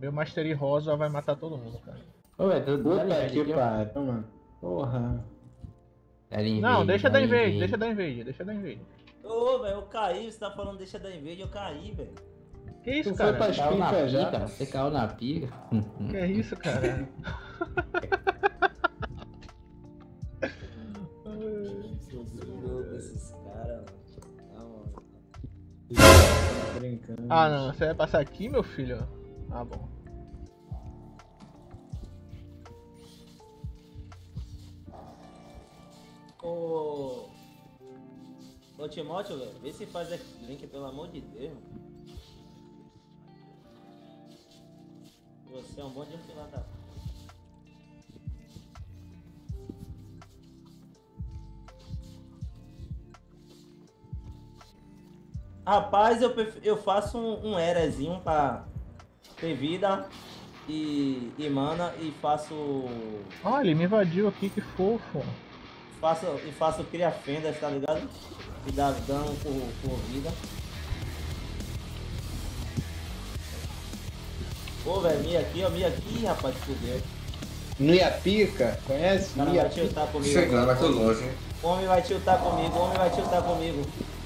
Meu Mastery Rosa vai matar todo mundo, cara. Ô, velho, dá Puta invade que aqui, ó. pariu, mano. Porra. Dá invade, Não, deixa dá da invade, invade. deixa da invade, deixa da invade. Ô, velho, eu caí, você tá falando deixa da invade, eu caí, velho. Que isso, Tu foi cara? pra Caiu na pica já? pica, você caiu na pica. Que é isso, cara? Louco esses caras, mano. Tá brincando. Ah, não, você vai passar aqui, meu filho? Ah, bom. Ô Timóteo, velho, vê se faz X-Link, pelo amor de Deus. Você é um bom de filha da... Rapaz, eu faço um Erezinho pra ter vida e mana e faço Olha, ele me invadiu aqui, que fofo. faço cria fendas, tá ligado? E dá dano por vida. Pô, velho, Mia aqui, rapaz, fudeu. Nia Pica, conhece? O cara Nia vai Pica. tiltar comigo. Chegando, agora. vai tô longe, hein? O homem vai tiltar comigo, o homem vai tiltar comigo.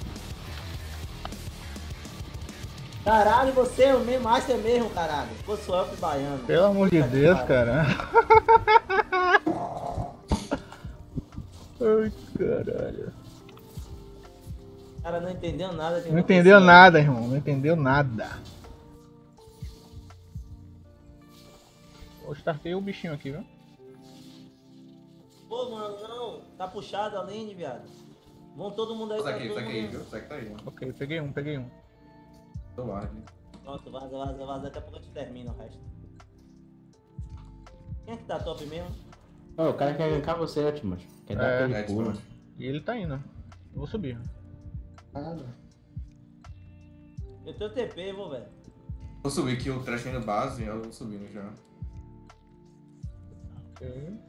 Caralho, você é o mesmo master mesmo, caralho. Pô, sou elfo baiano. Pelo amor de Puta que Deus, pariu. cara. Ai, caralho. O cara não entendeu nada. Não entendeu nada, irmão. Não entendeu nada. Eu startei o bichinho aqui, viu? Pô, mano, não. Tá puxado a lane, viado. Vão todo mundo aí. Sai tá aqui, todo sai aqui, mundo- viu? Sai que tá aí, mano. Ok, peguei um, peguei um. Tô large. Pronto, vaza. Daqui a pouco eu te termino o resto. Quem é que tá top mesmo? Ô, o cara quer gankar você, ó, Timóteo. Quer dar É, aquele pulo. Timóteo. E ele tá indo. Eu vou subir. Nada. Eu tenho TP, vou, velho. Vou subir aqui o trash indo base, eu vou subindo já. Ok.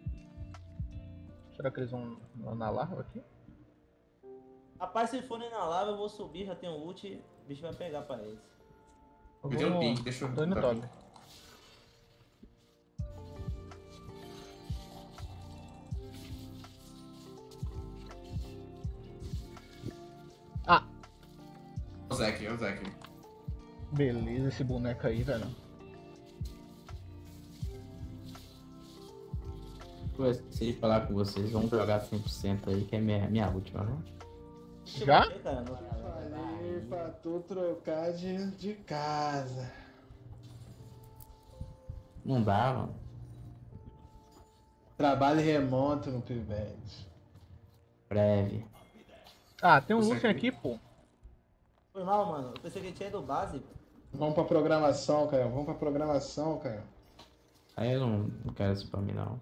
Será que eles vão na larva aqui? Rapaz, se forem na lava, eu vou subir, já tenho ult, o bicho vai pegar pra eles. Eu tenho um pique, deixa eu... Tô indo tá top. bom. Ah! O Zek, é o Zek. Beleza, esse boneco aí, velho. Se falar com vocês, vamos jogar 100% aí, que é minha última, né? Já? Deixa eu bater, cara, não- Falei pra tu trocar de casa. Não dá, mano. Trabalho remoto no Pivete. Breve. Ah, tem um Você Lucian aqui? aqui, pô. Foi mal, mano. Eu pensei que tinha ido base. Vamos pra programação, Caio. Vamos pra programação, Caio. Aí eu não quero isso pra mim, não.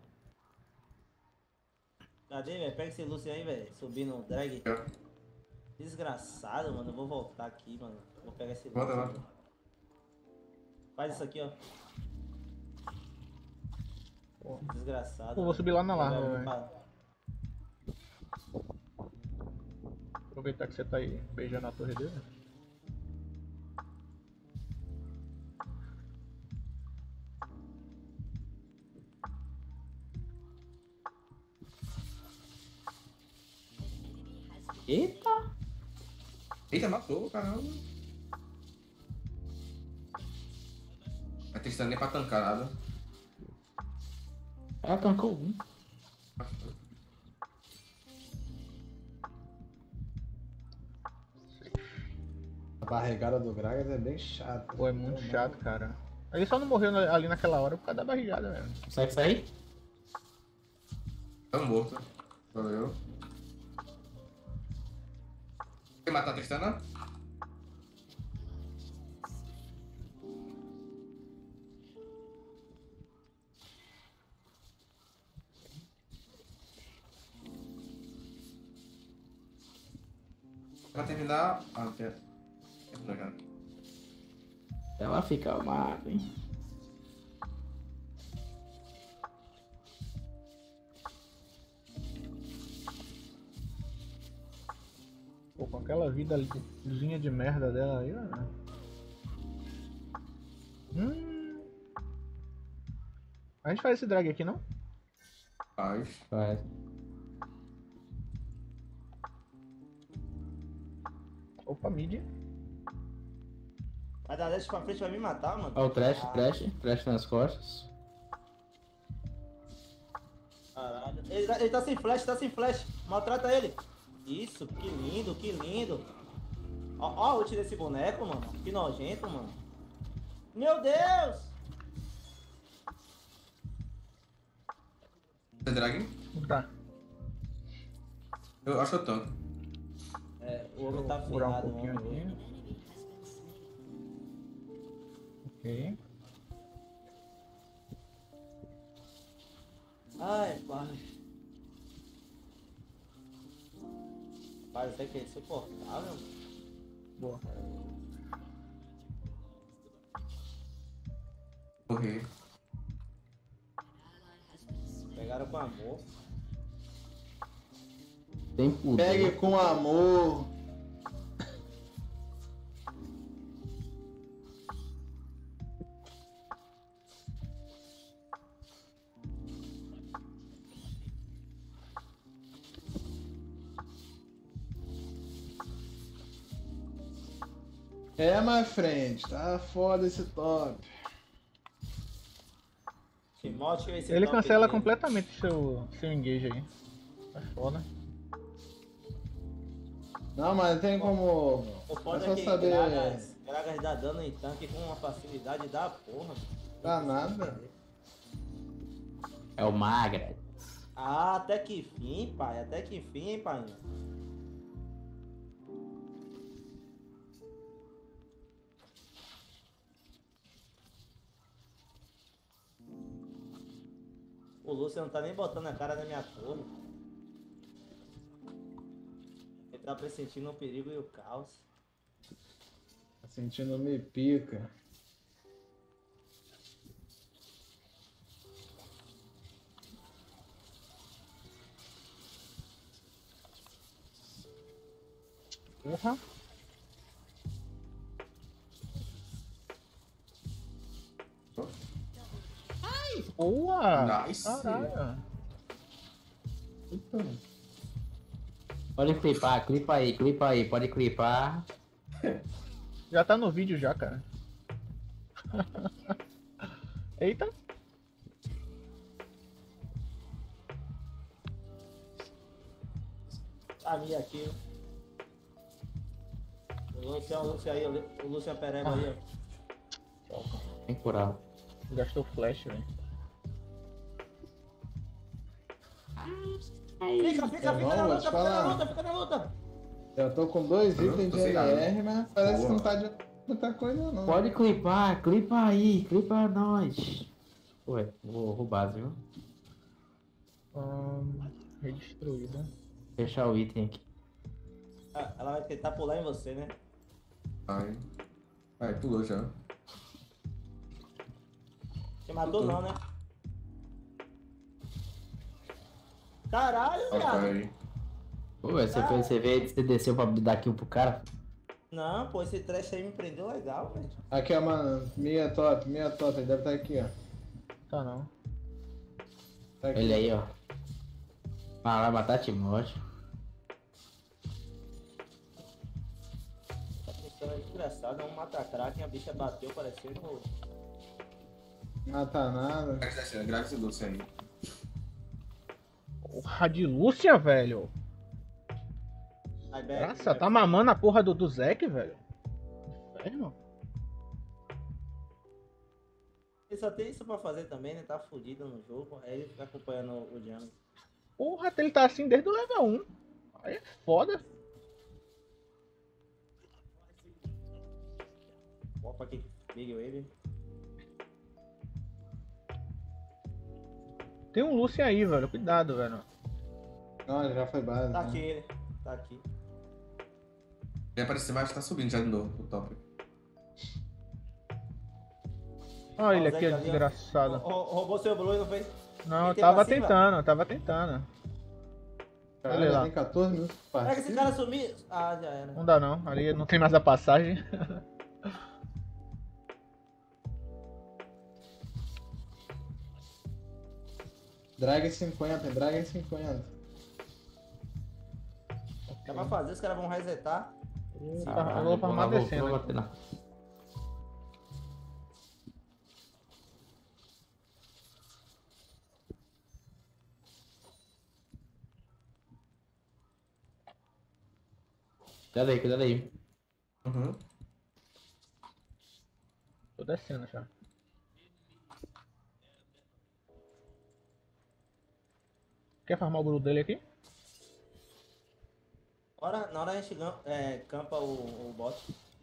Cadê, velho? Pega esse Lucian aí, velho. Subindo o drag. Desgraçado, mano. Eu vou voltar aqui, mano. Vou pegar esse Volta Lucian lá. aqui. Faz isso aqui, ó. Desgraçado. Pô, vou subir lá na Vai larva, vir velho. pra- Aproveitar que você tá aí beijando a torre dele. Eita! Eita, matou, caramba. Não tem nem pra tancar nada. Ela tancou um. A barrigada do Gragas é bem chata. Pô, é muito chato, cara. Ele só não morreu ali naquela hora por causa da barrigada, velho. Consegue sair? Tá morto. Valeu. Quer matar a Tristana? Pra terminar... Ah, tem... Legal. Ela fica amada, hein? Pô, com aquela vidazinha de merda dela aí, velho. A gente faz esse drag aqui, não? Faz. Vai. Opa, mid. Vai dar dash pra frente, vai me matar, mano. Ó o trash nas costas. Caralho. Ele tá sem flash. Maltrata ele. Isso, que lindo, que lindo. Ó a ult desse boneco, mano. Que nojento, mano. Meu Deus! Você drag? Tá. Eu acho que eu tanco. É, o homem tá Vou furar um ferrado, pouquinho mano. aqui. Ok. Ai, pai. Pai, isso aqui é insuportável, mano. Boa. Correr. Pegaram com amor. Tem puto. Pegue com amor. É, my friend, tá foda esse top. Timote, esse Ele top cancela dele. completamente seu engage aí. Tá foda. Não, mas tem como. O É foda só é que saber. Gragas dá dano em tanque com uma facilidade da porra. Dá nada. É o Magra. Ah, até que fim, pai. Até que fim, hein, pai. O Lúcio não tá nem botando a cara na minha torre. Ele tá pressentindo o perigo e o caos. Tá sentindo me pica. Porra. Boa! Nice. Caralho. Pode clipar, clipa aí, pode clipar. Já tá no vídeo já, cara. Eita. A minha aqui. O Lúcio aí, o Lúcio Pereba aí, ó. Tem que curar. Gastou flash, velho. Fica Não, na vou luta, te falar. fica na luta. Eu tô com 2 Eu itens tô de sem nada. LR, mas parece que Boa. não tá de muita coisa não. Pode clipar, clipa aí, clipa nós. Ué, vou roubar, viu? Redestruída. Fechar o item aqui. Ah, ela vai tentar pular em você, né? Vai. Vai, pulou já. Você matou não, né? Caralho, viado. Vai. Ué, você desceu pra dar kill pro cara? Não, pô, esse trash aí me prendeu legal, velho. Aqui, ó, mano. Minha top. Ele deve estar aqui, ó. Tá não. Tá aqui. Ele aí, ó. Ah, vai matar Timóteo. Isso é desgraçado, é um mata-crack, a bicha bateu parecendo. Mata nada. Graças a Deus aí. Porra de Lúcia, velho. Ai, Beck, Nossa, tá mamando a porra do Zek, velho. Inferno. Ele só tem isso pra fazer também, né? Tá fudido no jogo, aí ele fica acompanhando o Jungle. Porra, ele tá assim desde o level 1. Aí é foda. Opa aqui, Big Wave. Tem um Lúcio aí, velho. Cuidado, velho. Não, já foi base. Tá né? aqui ele, tá aqui. Ele apareceu mais, tá subindo já de novo o top. Olha ele Ó, o aqui, Zek ó, ali, ó. desgraçado. Roubou seu blue e não fez? Não, eu Tem tava passiva? tentando. Caralho, Olha lá. tem 14 minutos de Pega esse partida. cara sumir. Ah, já era. Não dá não, ali não tem mais a passagem. Drag 50, drag 50. Dá pra fazer, os caras vão resetar. Eu vou farmar descendo. Vou bater lá. Cuidado aí. Uhum. Tô descendo já. Quer farmar o grupo dele aqui? Na hora a gente campa o bot.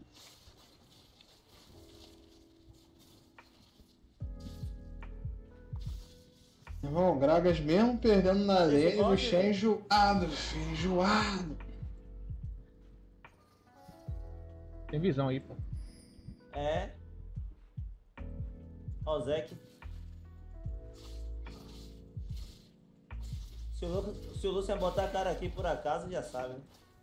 Irmão, Gragas mesmo perdendo na Esse lane, o bot, bicho é enjoado, filho, enjoado. Tem visão aí, pô. É. Ó, o Zek. Se o Lucian botar a cara aqui por acaso, já sabe.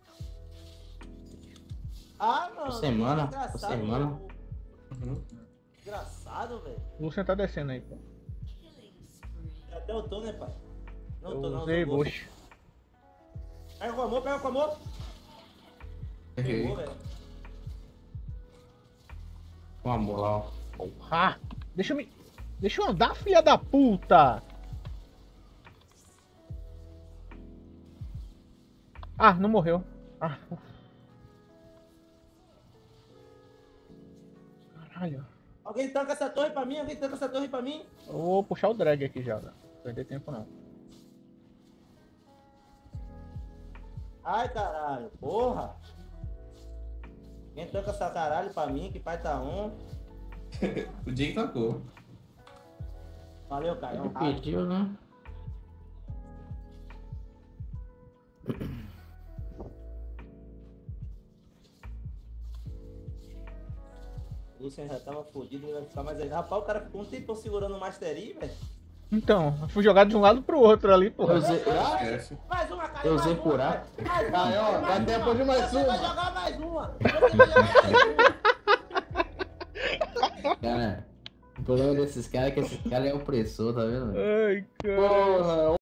Ah, mano. Semana, Desgraçado, semana. mano. Uhum. Desgraçado, velho. O Lucian tá descendo aí, pô. Até eu tô, né, pai? Não Eu tô, não. usei tô ghost. bush. Pega com amor, pega com amor. Errei. Pegou, velho. Com amor lá, ó. Porra! Deixa eu andar, filha da puta! Ah, não morreu. Ah. Caralho. Alguém tanca essa torre pra mim? Eu vou puxar o drag aqui já, velho. Não perder tempo não. Ai, caralho. Porra. Quem tanca essa caralho pra mim? Que pai tá on. O Jake tocou. Valeu, Caio. Ele pediu, né? O Lucian já tava fodido, ele vai ficar mais aí. Rapaz, o cara ficou um tempão segurando o Mastery, velho. Então, eu fui jogado de um lado pro outro ali, porra. Eu usei, Esquece. Mais uma, cara. eu mais usei uma, curar. velho. Mais uma, Aí, ó, dá tempo de mais Você vai uma. jogar mais uma. Você vai jogar mais uma. Cara, o problema desses caras é que esse cara é opressor, tá vendo? Ai, cara. Porra,